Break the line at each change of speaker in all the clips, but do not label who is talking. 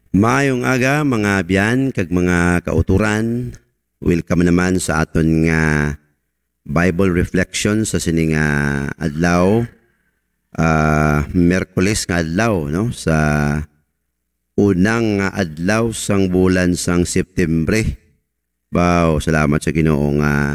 Maayong aga mga biyan kag mga kauturan. Welcome naman sa aton nga Bible reflection sa sining adlaw. Miyerkules nga adlaw no sa unang adlaw sang bulan sang Setyembre. Wow, salamat sa Ginoo nga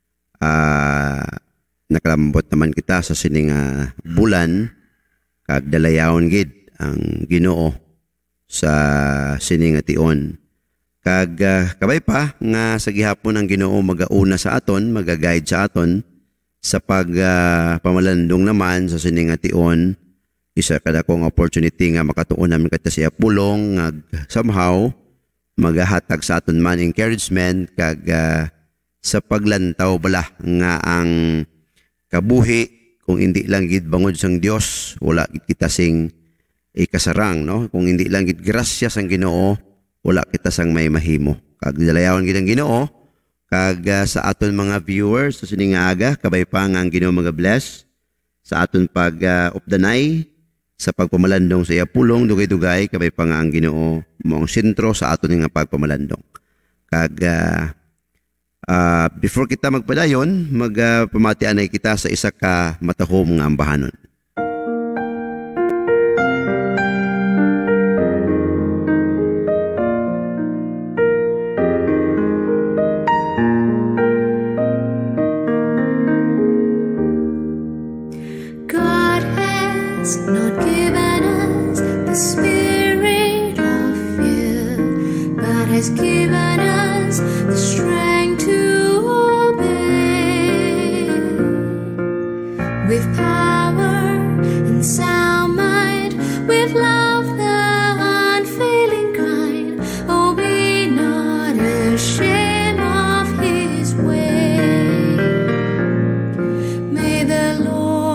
nakalambot naman kita sa sining bulan kag dalayawon gid ang Ginoo sa sining ation. Kag kabay pa nga sa gihapon ang Ginoo magauna sa aton, magaguide sa aton sa pamalandong naman sa sining ation. Isa kada kong opportunity nga makatuon namin kadto siya pulong nga somehow magahatag sa aton man encouragement kag sa paglantaw bala nga ang kabuhi kung hindi lang gid bangod sang Dios wala gid kita sing ikasarang no kung hindi lang gid grasya sang Ginoo wala kita sang may mahimo kag dalayawon gid ang Ginoo kag sa aton mga viewers sa sining aga kabay pa nga ang Ginoo mag-bless sa aton pag updanay sa pagpamalandong sa iya pulong dugay-dugay kabay pa nga ang Ginoo moong sentro sa aton nga pagpamalandong kag before kita magpadayon magpamatianay kita sa isa ka matahom nga ambahanon.
Not given us the spirit of fear, but has given us the strength to obey. With power and sound mind, with love the unfailing kind, oh be not ashamed of His way. May the Lord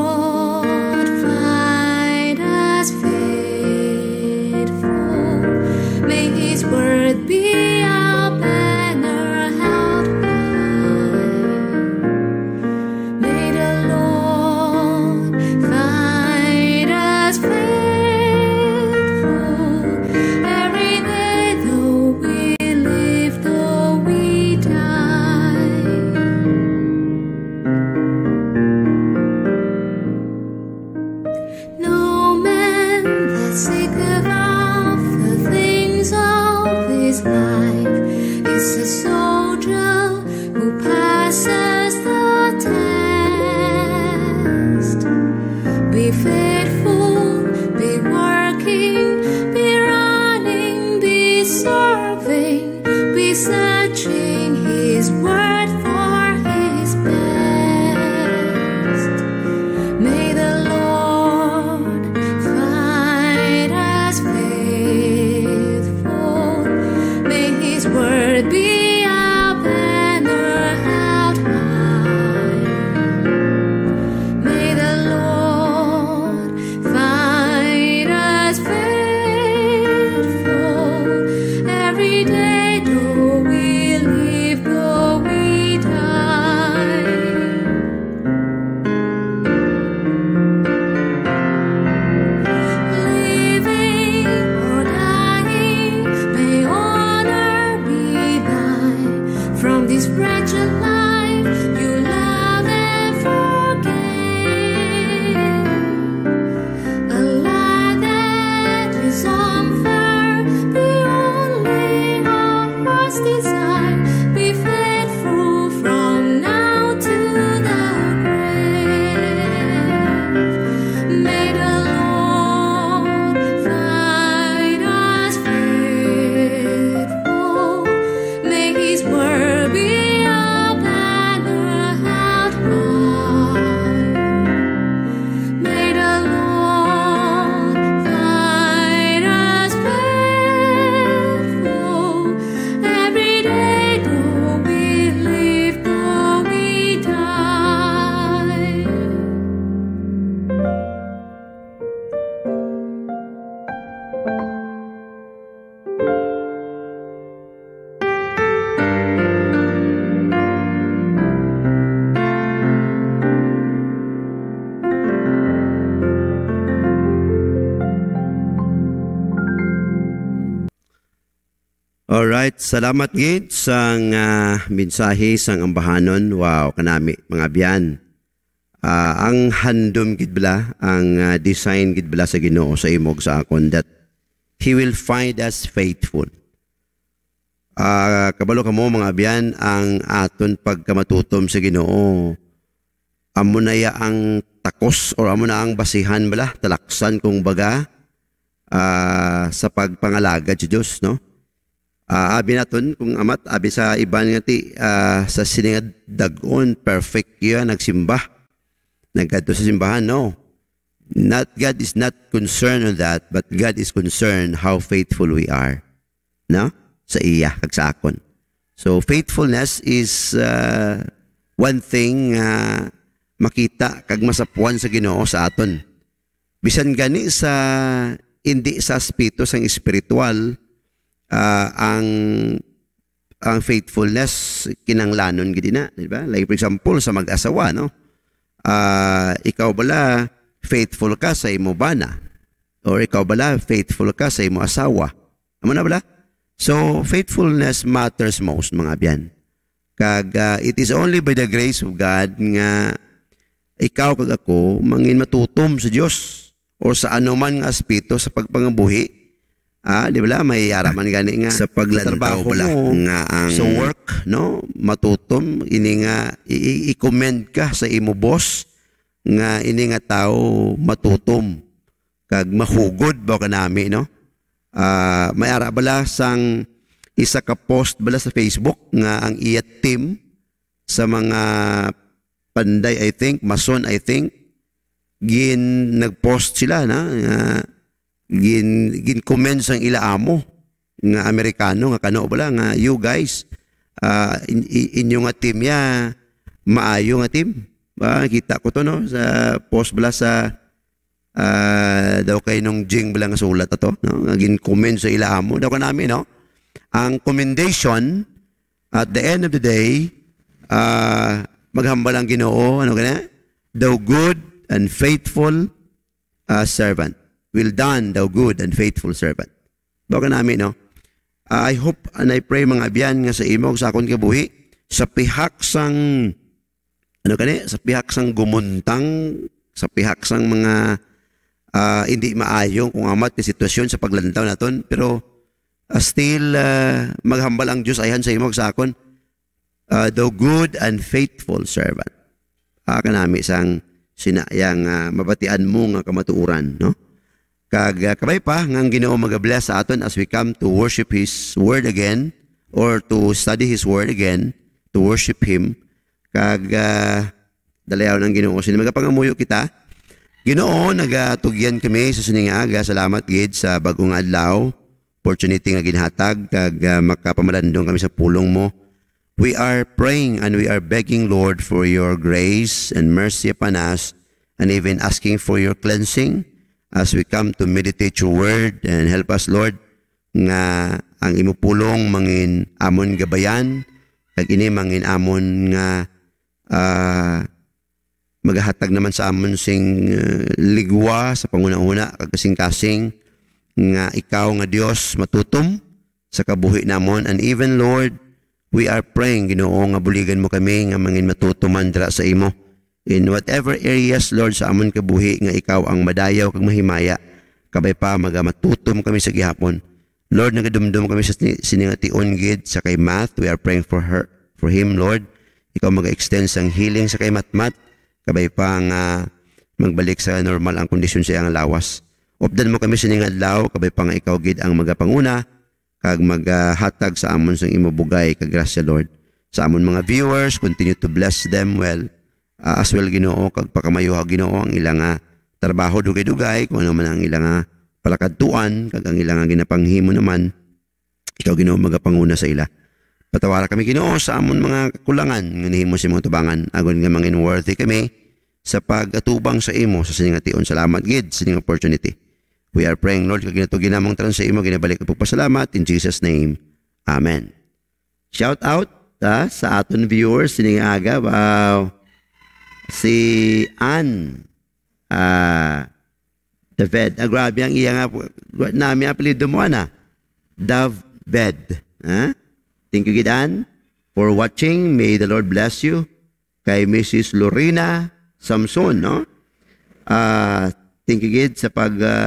word be our banner held high. May the Lord find us faithful every day, though we live, though we die. No man that seeketh after things of this life is a soldier who passes the test. Be faithful, be working, be running, be serving, be searching His word for His best. May the Lord find us faithful. May His word be our banner held high. May the Lord find us faithful every day, though we live, though we die. Living or dying, may honor be thine. From this wretched life you love and forgave. A life that is unfair, the only heart's desire. Be faithful from now to the grave. May the Lord find us faithful. May His word be our
Alright, salamat gid sang mensahe sang ambahanon. Wow, kanami mga biyan. Ang handom gid bala, ang design gid bala sa Ginoo sa imog sa akon that He will find us faithful. Kabalo kamo mga biyan, ang aton pagkamatutom sa Ginoo. Amo na ya ang takos or amo na ang basihan bala, talaksan kung baga sa pagpangalagad sa Dios, no? Abi naton kung amat abi sa iban nga ti sa siningad dagon perfect yan nagsimba nagkadto sa simbahan. No, not God is not concerned on that, but God is concerned how faithful we are, no, sa iya kag sa akon. So faithfulness is one thing makita kag masapuan sa Ginoo sa aton, bisan gani sa hindi sa aspito sang espiritual. Ang faithfulness kinanglanon gid na, di ba? Like for example sa mag-asawa, no? Ikaw bala faithful ka sa imo bana, or ikaw bala faithful ka sa imo asawa. Amo na bala? So faithfulness matters most mga biyan. Kag it is only by the grace of God nga ikaw kag ako mangin matutom sa Dios or sa anuman nga aspeto sa pagpangabuhi. Di ba may araman gani nga sa paglantaw pala nga ang sa work, no, matutom ini nga i-commend ka sa imo boss nga ini nga tao matutom kag mahugod ba kanami, no? May ara bala sang isa ka post bala sa Facebook nga ang iya team sa mga panday, I think mason, I think nagpost sila na comment sang ila amo nga Amerikano nga kano bala nga you guys inyo nga team ya maayo nga team ba, kita ko to, no, sa post bala sa daw kay nung jing bala nga sulat ato, no, nga comment sa ila amo daw kanami, no, ang commendation at the end of the day maghambal ang Ginoo ano kana, thou good and faithful servant. Well done, thou good and faithful servant. Baka namin, no? I hope and I pray mga biyan nga sa imog sa akon kabuhi sa pihak sang sa pihak sang gumuntang, sa pihak sang mga hindi maayo kung amat na sitwasyon sa paglantaw naton, pero still maghambal ang Diyos ayan sa imog sa akon, thou good and faithful servant. Kanami sang sinayang mabatian mo nga kamatuuran, no? Kag kabay pa nga Ginoo magabless sa aton as we come to worship His Word again or to study His Word again, to worship Him. Kag dalayaw ng Ginoo sino magapangamuyo kita. Ginoo, nagatugyan kami sa siningaga. Salamat gid sa bagong adlaw, opportunity nga ginhatag kag makapamalandong kami sa pulong mo. We are praying and we are begging, Lord, for your grace and mercy upon us, and even asking for your cleansing as we come to meditate your word, and help us, Lord, nga ang imupulong mangin amon gabayan, kag ini mangin amon nga magahatag naman sa amon sing ligwa sa panguna-una kag kasing-kasing nga ikaw nga Dios matutom sa kabuhi namon. And even, Lord, we are praying, Ginoo, nga buligan mo kami nga mangin matutuman dira sa imo in whatever areas, Lord, sa amon kabuhi nga ikaw ang madayaw kag mahimaya. Kabay pa matutom kami sa gihapon. Lord, nagadumdum kami sa siningation gid sa kay Math. We are praying for him, Lord. Ikaw mag-extend sang healing sa kay Matmat. Kabay pa nga magbalik sa normal ang kondisyon sa iyang lawas. Updan mo kami sining adlaw, kabay pa nga ikaw gid ang magapanguna kag maghatag sa amon sang imo bugay kag grasya, Lord. Sa amon mga viewers, continue to bless them well. As well, Ginoo, kag pakamayuha, Ginoo, ang ilang trabaho dugay-dugay, kung ano man ang ilang palakadtuan, kag ang ilang ginapanghimo naman, ikaw, Ginoo, magapanguna sa ila. Patawara kami, Ginoo, sa amon mga kulangan, nga nihimo sa mga tubangan, agon nga mangin worthy kami sa pag-atubang sa imo sa siningation. Salamat gid sa inyong opportunity. We are praying, Lord, kag ginatugin namong tanan sa imo, ginabalik ang pagpasalamat in Jesus' name. Amen. Shout out sa aton viewers sining aga. Wow. Si Ann David. Grabe ang iya nga namin apelido mo na. Daved. Thank you, Gidan, for watching. May the Lord bless you. Kay Mrs. Lorena Samson, no? Thank you, Gid, sa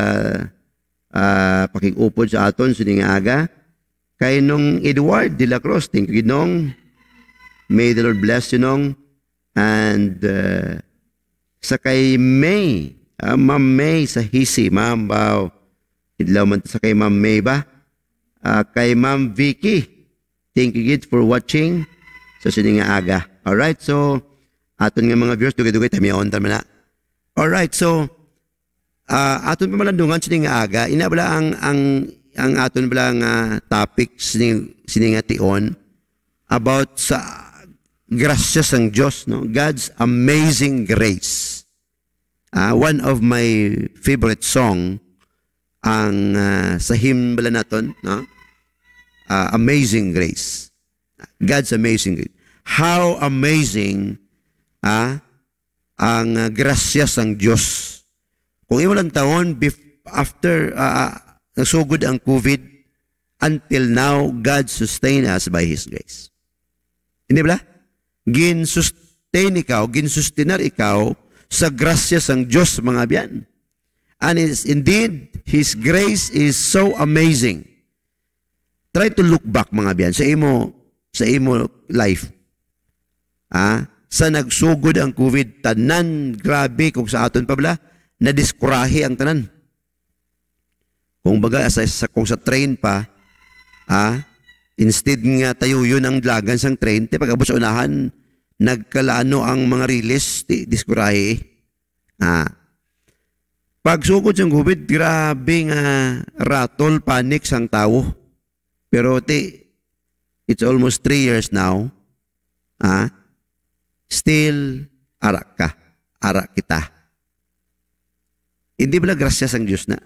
pakig-upod sa aton sa aga. Kay nung Edward de la Cruz, thank you, Gid, nung. May the Lord bless you, nung. And sa kay May, Ma'am May sa Hisi, Ma'am, wow. Idlaw man sa kay Ma'am May ba? Kay Ma'am Vicky, thank you, Gid, for watching sa aga. Alright, so, aton nga mga viewers, dugay-dugay, tamiyaon tama na. Alright, so, aton pa malandungan sa aga, inabala ang aton bala nga topic sininga tion about sa grasya sang Diyos, no? God's amazing grace. One of my favorite song, ang sa hymn bala naton, no? Amazing Grace. God's amazing grace. How amazing ang grasya sang Diyos. Kung imo lang taon after nasugod ang COVID, until now God sustain us by His grace. Hindi ba? Ginsustain ikaw, ginsustinar ikaw sa grasya sang Diyos, mga biyan. And indeed, His grace is so amazing. Try to look back, mga biyan, sa imo life. Sa nagsugod ang COVID, tanan, grabe, kung sa aton pa bala, nadiskurahi ang tanan. Kung baga, kung sa train pa, instead nga tayo yun ang lagan sang train, pagkabot sa unahan, nagkalano ang mga release, diskurahi. Pagsugod sa COVID, grabe nga ratol, panic sang tao. Pero it's almost 3 years now. Still, arak kita. Hindi ba grasya sang Diyos na?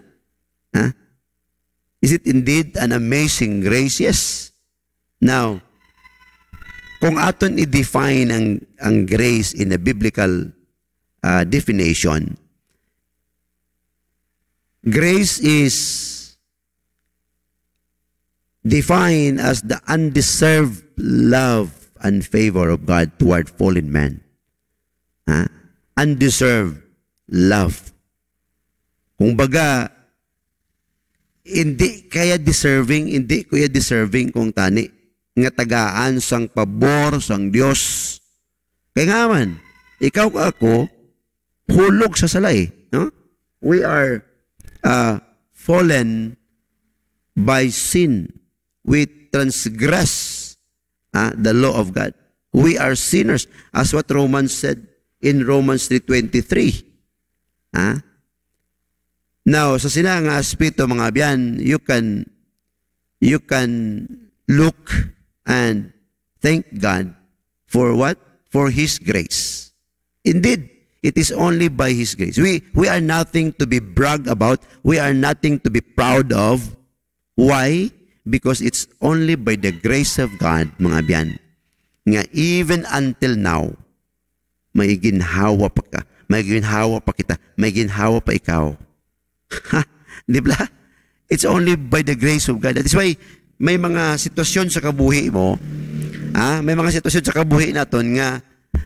Is it indeed an amazing grace? Yes. Now, kung aton i-define ang grace in a biblical definition, grace is defined as the undeserved love and favor of God toward fallen man. Undeserved love. Kung baga, hindi kuya deserving kung tani nga tagaan sang pabor sang Dios. Kaya nga man, ikaw ako hulog sa salay, no? We are fallen by sin. We transgress the law of God. We are sinners, as what Romans said in Romans 3:23. Now, sa sinang aspeto, mga biyan, you can look and thank God for what? For His grace. Indeed, it is only by His grace. We are nothing to be bragged about. We are nothing to be proud of. Why? Because it's only by the grace of God, mga biyan, nga even until now, may ginhawa pa ka, may ginhawa pa kita, may ginhawa pa ikaw. Di ba? It's only by the grace of God. That is why may mga sitwasyon sa kabuhi mo, may mga sitwasyon sa kabuhi naton nga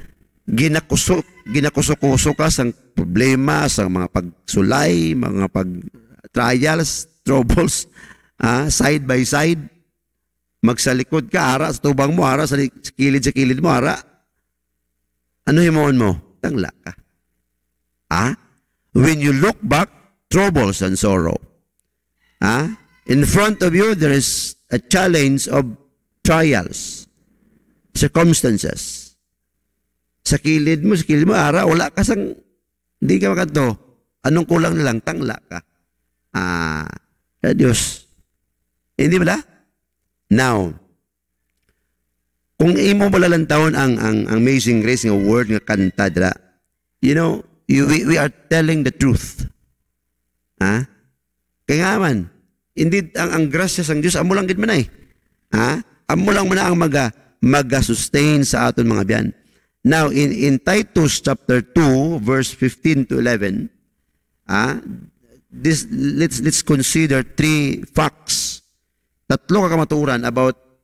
ginakusok ka sa problema, sa mga pagsulay, mga pag-trials, troubles, side by side. Magsalikod ka, ara sa tubang mo, ara sa kilid mo, ara. Ano himuon mo? Tangla ka. When you look back, troubles and sorrow. In front of you, there is a challenge of trials, circumstances. Sa kilid mo, ara, wala ka sang, hindi ka makanto. Anong kulang na lang? Tangla ka. Diyos. Hindi ba? Now, kung imo malalantawon ang amazing grace ng word nga kanta dira, you know, we are telling the truth. Kaya nga man, indeed, ang grasya sang Diyos, amo lang gid man ay. Amo lang man ang mag-sustain sa aton mga biyan. Now, in Titus chapter 2, verse 15 to 11, let's consider 3 facts. Tatlo ka kamaturan about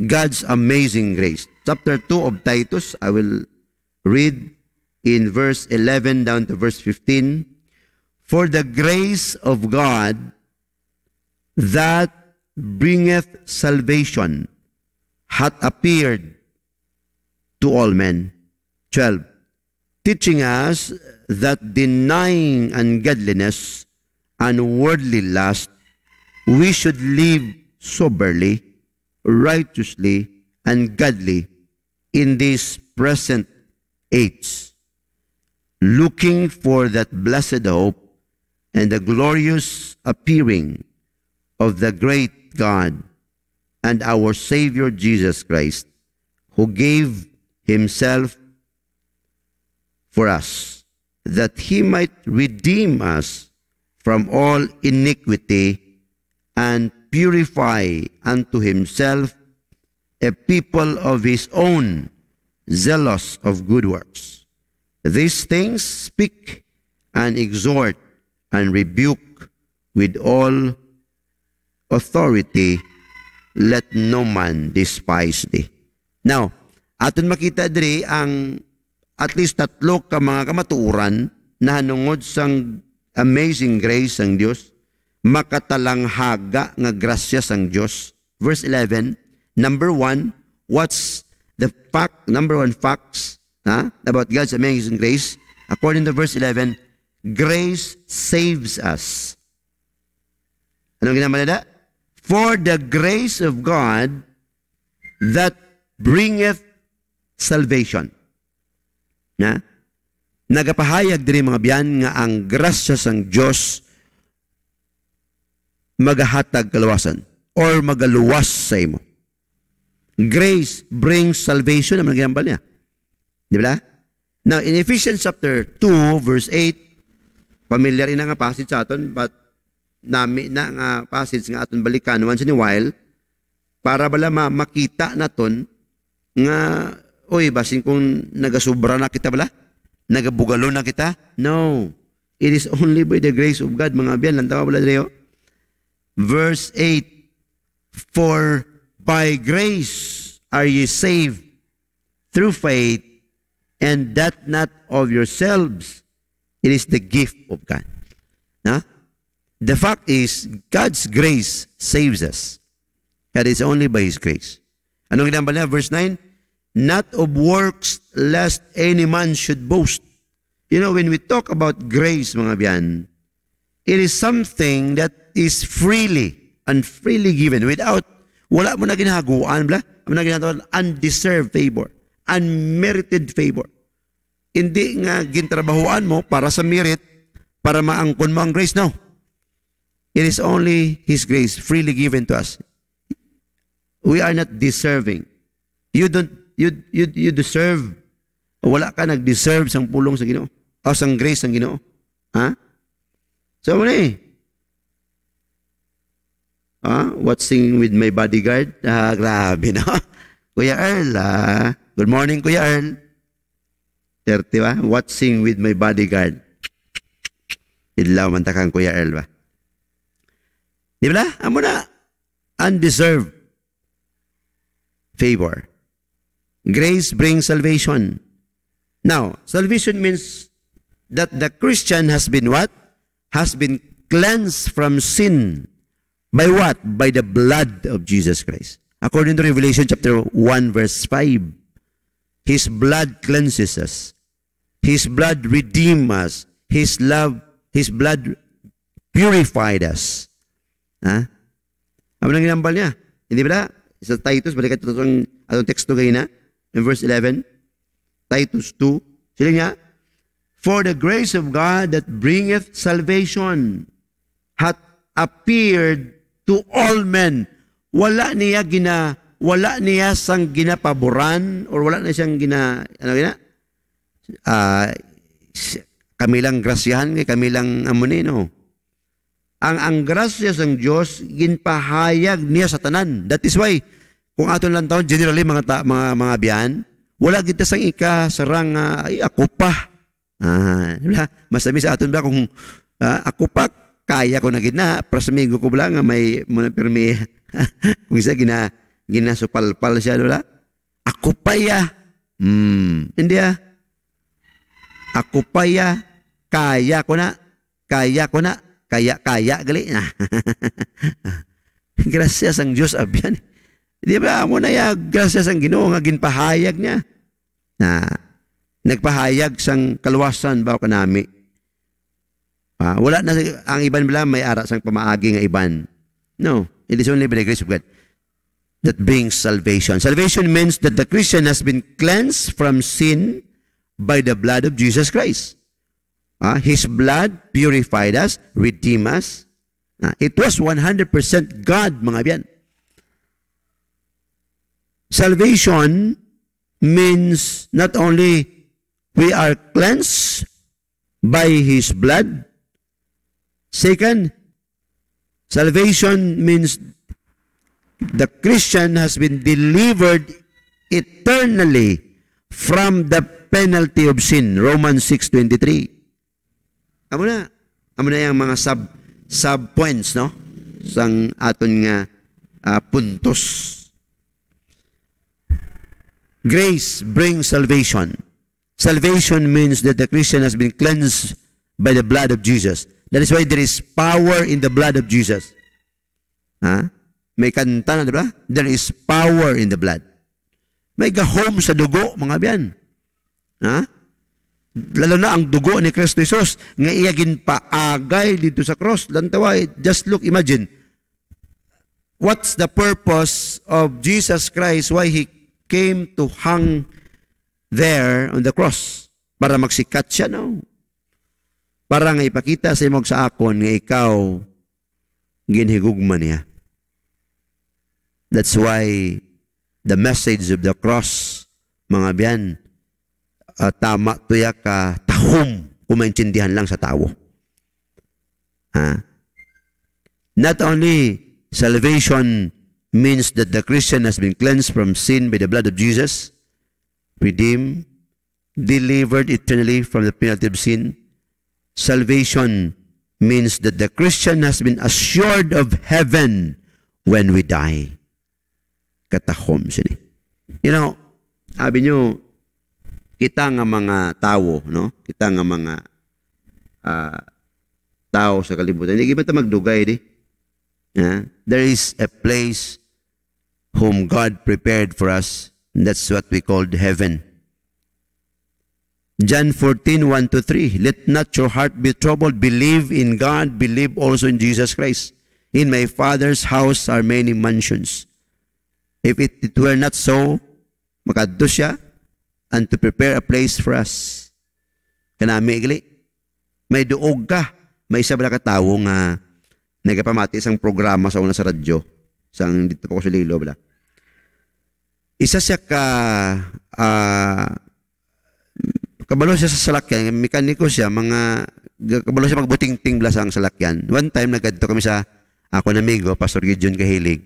God's amazing grace. Chapter 2 of Titus, I will read in verse 11 down to verse 15. For the grace of God that bringeth salvation hath appeared to all men. 12. Teaching us that denying ungodliness and worldly lust, we should live soberly, righteously, and godly in this present age, looking for that blessed hope and the glorious appearing of the great God and our Savior Jesus Christ, who gave himself for us, that he might redeem us from all iniquity and purify unto himself a people of his own, zealous of good works. These things speak and exhort and rebuke with all authority. Let no man despise thee. Now, aton makita diri ang at least tatlo ka mga kamatuuran na hanungod sang amazing grace ang Dios, makatalanghaga nga grasya sang Dios. Verse 11, number 1, what's the fact, number 1 facts about God's amazing grace? According to verse 11, grace saves us. Anong ginamalada? For the grace of God that bringeth salvation. Nagapahayag diri mga biyan nga ang grasya sang Dios magahatag kaluwasan or magaluwas sa imo. Grace brings salvation, ang ginambal niya. Di ba? Now, in Ephesians chapter 2, verse 8, familiar ina nga passage sa aton, but nami na nga passage nga aton balikan once in a while, para bala makita naton nga, oy, basin kung nagasubra na kita bala? Nagabugalo na kita? No. It is only by the grace of God, mga biyan. Lantawa bala dito. Verse 8, for by grace are ye saved through faith, and that not of yourselves. It is the gift of God. The fact is, God's grace saves us. That is only by His grace. Anong ginambal niya? Verse 9, not of works, lest any man should boast. You know, when we talk about grace, mga biyan, it is something that is freely and freely given without, wala mo na ginahaguan, mo na ginagawa, undeserved favor, unmerited favor. Hindi nga gintrabahuan mo para sa merit, para maangkon mo ang grace. No. It is only His grace freely given to us. We are not deserving. You deserve. Wala ka nag-deserve sang pulong sa Ginoo o sang grace sang Ginoo. Ha? So mo ni. What's singing with my bodyguard? Grabe, no? Kuya Earl, good morning, Kuya Earl. 30 ba? What's singing with my bodyguard? Idlaw man ta kang Kuya Earl ba? Di ba? Amo na. Undeserved favor. Grace brings salvation. Now, salvation means that the Christian has been what? Has been cleansed from sin. By what? By the blood of Jesus Christ. According to Revelation chapter 1 verse 5, His blood cleanses us. His blood redeemed us. His blood purified us. Ano nang ginambal niya? Hindi ba? Sa Titus, balikan ito atong teksto kayo na, in verse 11, Titus 2, sila niya, for the grace of God that bringeth salvation hath appeared to all men. Wala niya sang ginapaboran or wala na siyang kamilang grasyahan, kamilang amunin, no? Ang grasya sang Dios ginpahayag niya sa tanan. That is why kung aton lang taon generally mga biyan, wala kita sang sarang ay ako pa. Masami sa aton ba kung ako pa kaya ko na gina, prasamigo ko bala nga may permi kung isa ginasupalpal siya, wala? Ako pa ya. Hindi Ako pa ya. Kaya ko na. Kaya gali na. Gracias ang Diyos abyan. Di ba mo na ya, gracias ang Ginoo nga ginpahayag niya. Na nagpahayag sang kaluwasan ba kanami. Wala na ang iban bala may ara sang pamaagi nga iban. No, it is only by the grace of God that brings salvation. Salvation means that the Christian has been cleansed from sin by the blood of Jesus Christ. His blood purified us, redeemed us. It was 100% God, mga biyan. Salvation means not only we are cleansed by His blood. Second, salvation means the Christian has been delivered eternally from the penalty of sin. Romans 6:23. Amo na yung mga sub-points, no? Sang aton nga puntos. Grace brings salvation. Salvation means that the Christian has been cleansed by the blood of Jesus. That is why there is power in the blood of Jesus. May kanta na, diba? There is power in the blood. May gahom sa dugo, mga biyan. Lalo na ang dugo ni Kristo Jesus, nga iyagin paagay dito sa cross. Lantawa, just look, imagine. What's the purpose of Jesus Christ? Why He came to hang there on the cross? Para magsikat siya, no? Para nga ipakita sa imong sa akon nga ikaw ginhigugma niya. That's why the message of the cross, mga biyan, tama tuya ka tahom kung maintindihan lang sa tao. Not only salvation means that the Christian has been cleansed from sin by the blood of Jesus, redeemed, delivered eternally from the penalty of sin. Salvation means that the Christian has been assured of heaven when we die. Katahom siya. You know, sabi nyo, kita nga mga tao, no? Kita nga mga tao sa kalibutan. Hindi ba ito magdugay, di? There is a place whom God prepared for us. And that's what we called heaven. John 14:1-3. Let not your heart be troubled. Believe in God. Believe also in Jesus Christ. In my Father's house are many mansions. If it were not so, makadto siya, and to prepare a place for us. Kanami gali, may duog ka. May isa ba ka tao nga nagapamati isang programa sa una sa radyo. Isang dito po ko sa Lilo. Bala. Isa siya kabalo siya sa salakyan. Mekaniko siya. Kabalo siya magbuting-ting blasang salakyan. One time, nagkadto kami sa ako na amigo, Pastor Gideon Kahilig.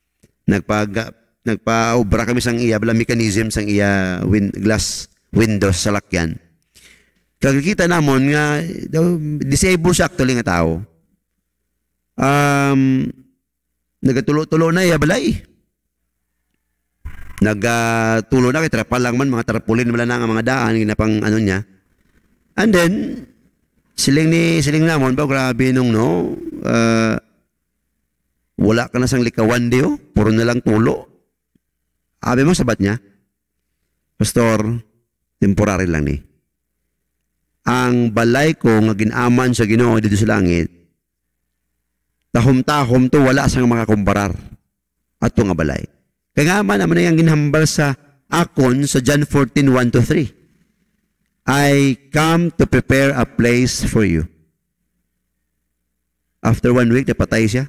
Nagpa-obra kami sang iya, bala mechanism sang iya glass windows sa lakyan. Kagkita namon nga, disabled siya actually nga tao. Nagatulo-tulo na iya balay. Nagatulo na kay trapal lang man, mga tarpulin wala na nga mga daan, ginapang ano niya. And then, siling namon ba, grabe nung no, wala ka na sang likawan diyo, puro na lang tulo. Abi mo sabat niya, Pastor, temporary lang ni. Ang balay ko nga ginaman sa Ginoo dito sa langit, tahom-tahom to wala sang mga kumparar ato nga balay. Kaya nga man naman yung ginhambal sa akon sa John 14:1-3. I come to prepare a place for you. After 1 week, napatay siya.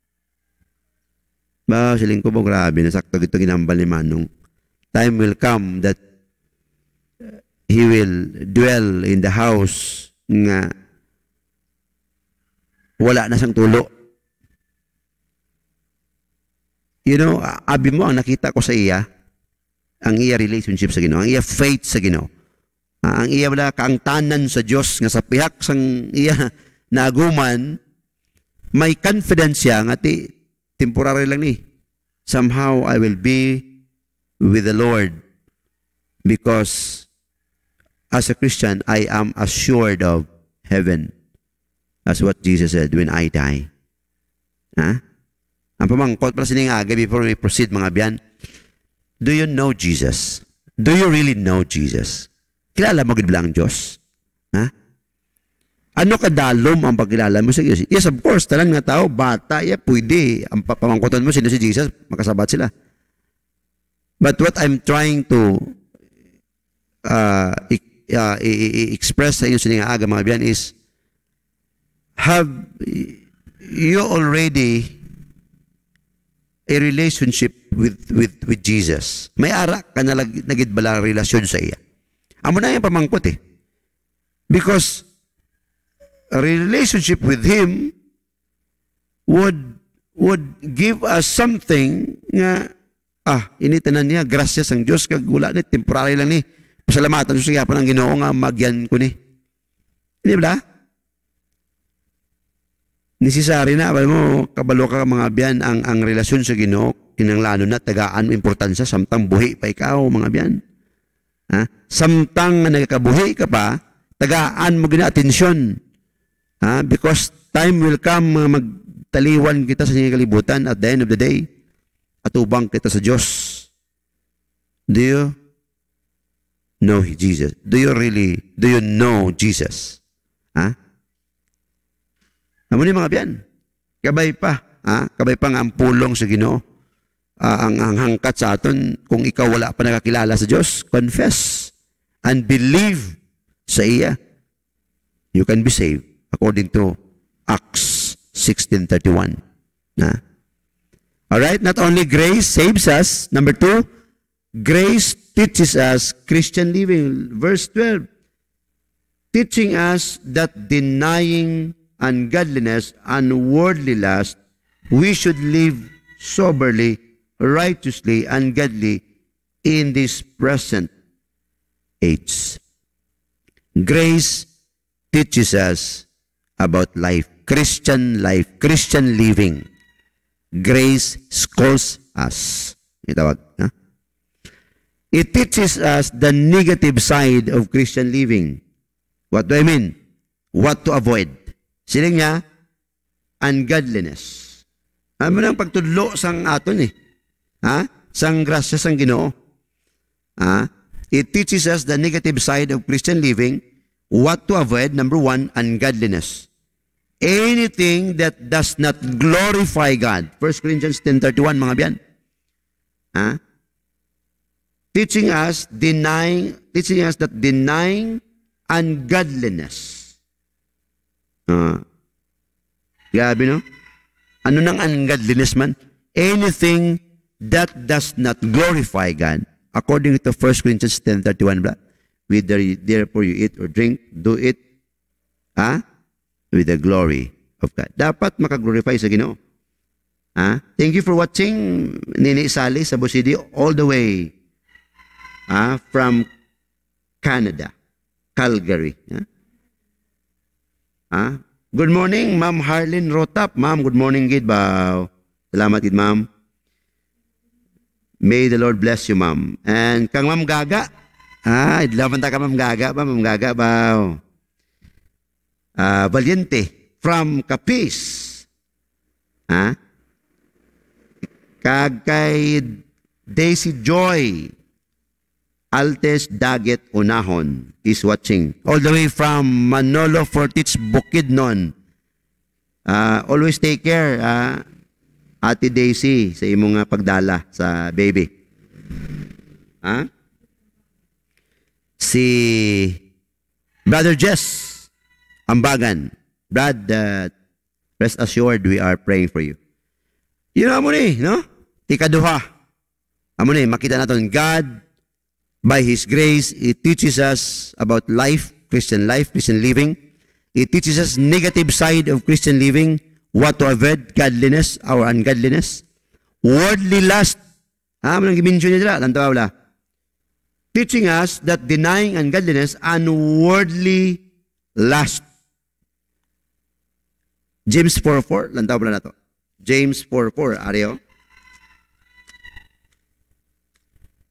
Ba, siling ko po, grabe, nasakto ito ginambal ni Manong. Time will come that he will dwell in the house nga wala na sang tulo. You know, abi mo, ang nakita ko sa iya, ang iya relationship sa Ginoo, ang iya faith sa Ginoo. Ang iya wala kaangtanan sa Diyos nga sa pihak sang iya naguman, may confidence siya nga temporary lang ni. somehow I will be with the Lord because as a Christian, I am assured of heaven. That's what Jesus said, when I die. Ha? Ang pamangkot para siningaga before we proceed mga biyan, do you know Jesus? Do you really know Jesus? Kilala mo gid ba ang Diyos? Ha? Ano kadalom ang pagkilala mo sa Diyos? Yes, of course, talan nga tao, bata, pwede. Ang pamangkotan mo, sino si Jesus, makasabat sila. But what I'm trying to express sa inyo siningaga mga biyan is, have you already a relationship with Jesus? May ara ka na nagid bala relasyon sa iya. Amo na yung pamangkot eh. Because a relationship with Him would give us something nga, initanan niya, gracias ang Diyos, kag wala ni, temporary lang ni, pasalamatan siya pa ng Ginoo nga magyan ko ni. Hindi ba? Necessary na, alam mo, kabalo ka mga biyan, ang relasyon sa Ginoo, kinanglano na, tagaan mo importansya, samtang buhi pa ikaw, mga biyan. Ha? Samtang nagkabuhi ka pa, tagaan mo gina atensyon. Ha? Because time will come, magtaliwan kita sa inyong kalibutan at the end of the day, atubang kita sa Diyos. Do you know Jesus? Do you know Jesus? Ha? Amo ni mga biyan. Kabay pa. Kabay pa nga ang pulong sa Ginoo. Ang hangkat sa aton, kung ikaw wala pa nakakilala sa Diyos, confess and believe sa iya. You can be saved according to Acts 16:31. Alright, not only grace saves us. Number 2, grace teaches us Christian living. Verse 12, teaching us that denying ungodliness and worldly lust, we should live soberly, righteously, and godly in this present age. Grace teaches us about life, Christian living. Grace schools us. Itawag, ha? It teaches us the negative side of Christian living. What do I mean? What to avoid. Siling niya, ungodliness. Ano nang pagtudlo sang aton eh. Ha? Sang grasya sang Ginoo. Ha? It teaches us the negative side of Christian living. What to avoid. Number 1, ungodliness. Anything that does not glorify God. 1 Corinthians 10:31, mga biyan. Ha? Teaching us that denying ungodliness. Grabe, no? Ano nang ungodliness man? Anything that does not glorify God. According to 1 Corinthians 10:31, therefore you eat or drink, do it with the glory of God. Dapat makaglorify sa Ginoo. Thank you for watching, Nini Sally sa Busidi, all the way from Canada, Calgary. Good morning, Ma'am Harlin Rotap. Ma'am, good morning, gid ba? Salamat, gid, Ma'am. May the Lord bless you, Ma'am. And kang Ma'am Gaga. Idlaman ta ka, Ma'am Gaga ba? Ma'am Gaga ba? Valiente from Capiz. Kag kay Daisy Joy Altes Daget Unahon is watching. All the way from Manolo Fortich Bukidnon. Always take care, Ate Daisy, sa imong pagdala sa baby. Si Brother Jess Ambagan. Brad, rest assured we are praying for you. You know mo ni, no? Ikaduha. Amo ni, makita natin God, by His grace, it teaches us about life, Christian living. It teaches us negative side of Christian living, what to avoid, godliness or ungodliness. Worldly lust. Manang i-mention niya dila, lantawa wala. Teaching us that denying ungodliness and worldly lust. James 4:4, lantawa wala na to. James 4:4, Areo.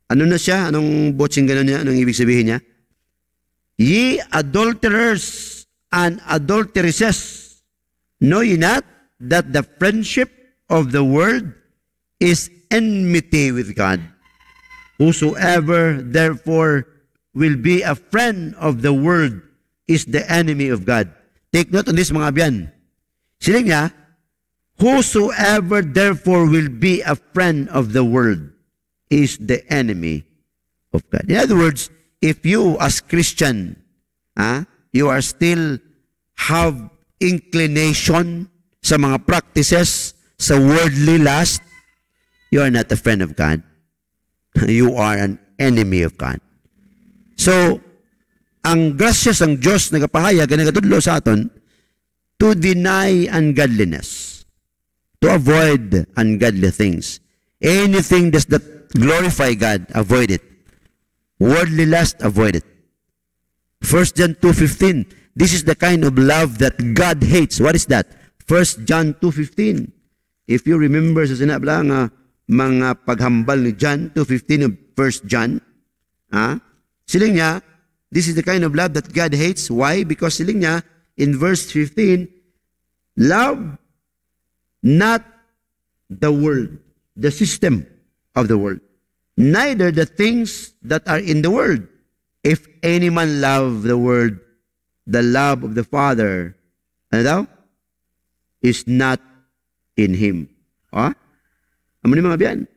Ano na siya? Anong botsing gano'n niya? Anong ibig sabihin niya? Ye adulterers and adulteresses, know ye not that the friendship of the world is enmity with God? Whosoever therefore will be a friend of the world is the enemy of God. Take note on this, mga abyan. Siling niya, whosoever therefore will be a friend of the world is the enemy of God. In other words, if you as Christian, you are still have inclination sa mga practices, sa worldly lust, you are not a friend of God. You are an enemy of God. So, ang grasya sang Diyos nagapahayag na nagatudlo sa aton to deny ungodliness, to avoid ungodly things. Anything that glorify God, avoid it. Worldly lust, avoid it. 1 John 2:15. This is the kind of love that God hates. What is that? 1 John 2:15. If you remember sa sinabla nga mga paghambal ni John 2:15 of 1 John, siling niya, this is the kind of love that God hates. Why? Because siling niya, in verse 15, love not the world, the system of the world, neither the things that are in the world. If any man love the world, the love of the Father, ano daw? Is not in him. Ano ni mga biyan?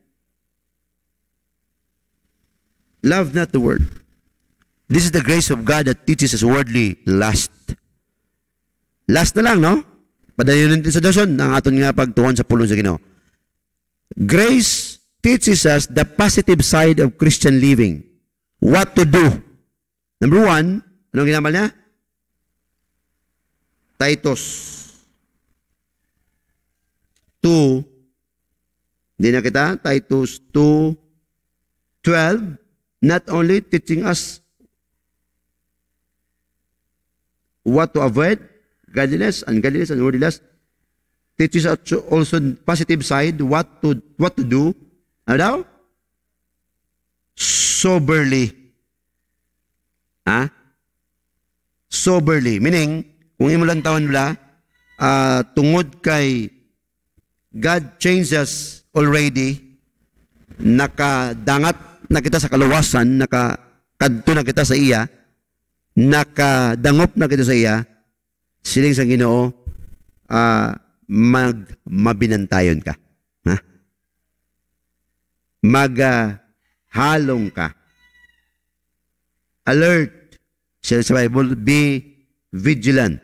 Love not the world. This is the grace of God that teaches us worldly lust. Last na lang, no? Padayon natin sa dason ang aton nga pagtuon sa pulong sa Ginoo. Grace teaches us the positive side of Christian living. What to do. Number 1, anong ginamal niya? Titus 2, hindi na kita, Titus 2:12, not only teaching us what to avoid, godliness, ungodliness, and worldly lust, teaches us also positive side, what to do. Ano daw? Soberly. Soberly. Meaning, kung imo lang tawan nila, tungod kay God changes already, nakadangat na kita sa kaluwasan, nakakadto na kita sa iya, nakadangop na kita sa iya, siling sa Ginoo, mabinantayon ka. Maghalong ka. Alert. Siya sa Bible, be vigilant.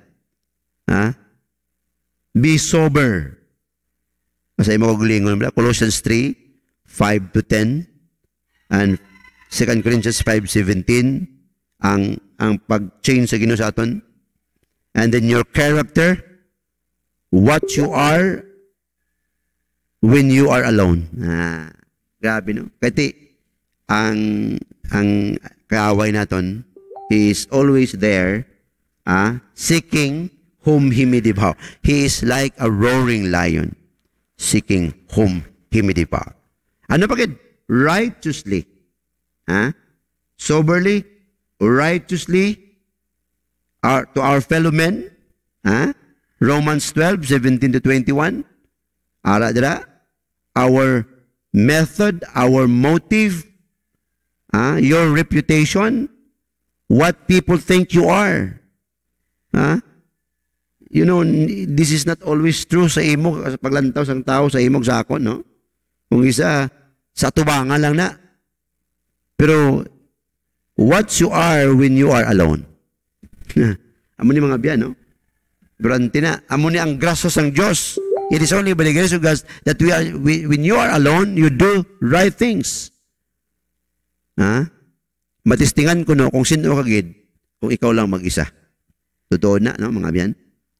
Be sober. Masaya mo kagulingon, Colossians 3:5-10 and 2 Corinthians 5:17 ang pag-change sa Ginoo sa aton. And then your character, what you are when you are alone. Grabe, no? Kasi ang kaaway naton, he is always there, seeking whom he may devour. He is like a roaring lion, seeking whom he may devour. Ano pa gid? Righteously. Soberly, righteously, to our fellow men. Romans 12:17-21. Ara dira, our method, our motive, your reputation, what people think you are. You know, this is not always true sa imo, sa paglantaw sang tao sa imong sakon, no? Kung isa, sa tubangan lang na. Pero, what you are when you are alone. Amo ni mga biyan, no? Durante na, amo ni ang grasya sang Diyos. It is only by the grace of God that when you are alone, you do right things. Matistingan ko, no, kung sino kagid, kung ikaw lang mag-isa. Totoo na, no, mga biyan?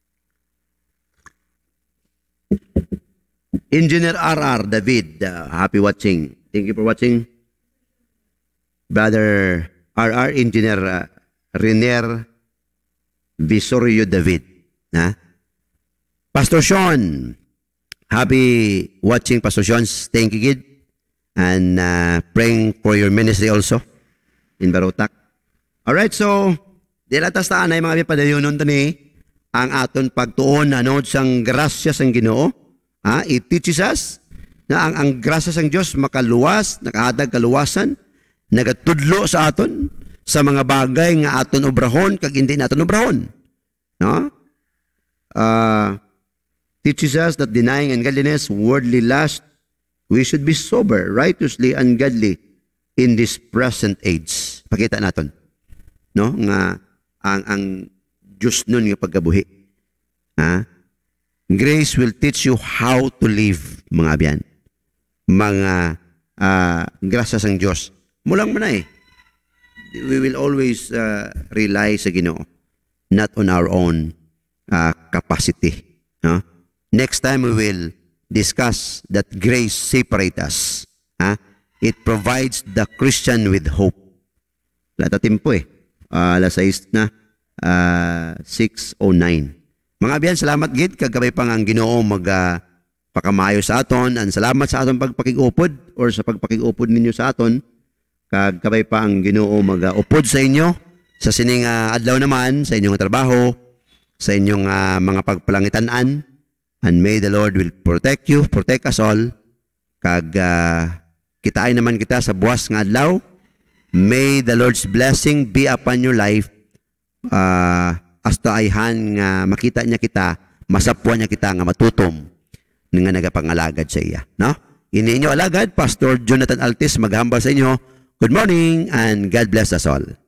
Engineer R.R. David, happy watching. Thank you for watching. Brother R.R. Engineer Renier Visorio David. Pastor Sean, happy watching, Pastor Sean. Thank you, kid. and praying for your ministry also in Barotac. Alright, so di latas taan ay mga padayonon tani ang aton pagtuon anod sang grasya sang Ginoo. It teaches us na ang grasya sang Dios makaluwas, nakahatag kaluwasan, nagatudlo sa aton sa mga bagay nga aton obrahon kag hindi naton obrahon. No? Teaches us that denying ungodliness, worldly lust, we should be sober, righteously ungodly in this present age. Pakita naton, no? Nga ang Diyos nun nga pagkabuhi. Grace will teach you how to live, mga abyan. Mga grasya sang Diyos. Mulang mo na we will always rely sa Ginoo, not on our own capacity. No? Next time we will discuss that grace separates us. It provides the Christian with hope. Lata timpo alas 6 na, 6:09. Mga abyan, salamat gid kagabay pang ang Ginoo pakamayo sa aton, and salamat sa aton pagpakig-upod or sa pagpakig-upod ninyo sa aton. Kagabay pa ang Ginoo upod sa inyo sa sining adlaw naman sa inyong trabaho, sa inyong mga pagpalangitan-an. And may the Lord will protect you, protect us all. Kag kitain naman kita sa buwas nga adlaw. May the Lord's blessing be upon your life. Hasta ayhan nga makita niya kita, masapwan niya kita nga matutom nga nagapangalagad sa iya. No? Ini inyo alagad, Pastor Jonathan Altis, maghambal sa inyo. Good morning and God bless us all.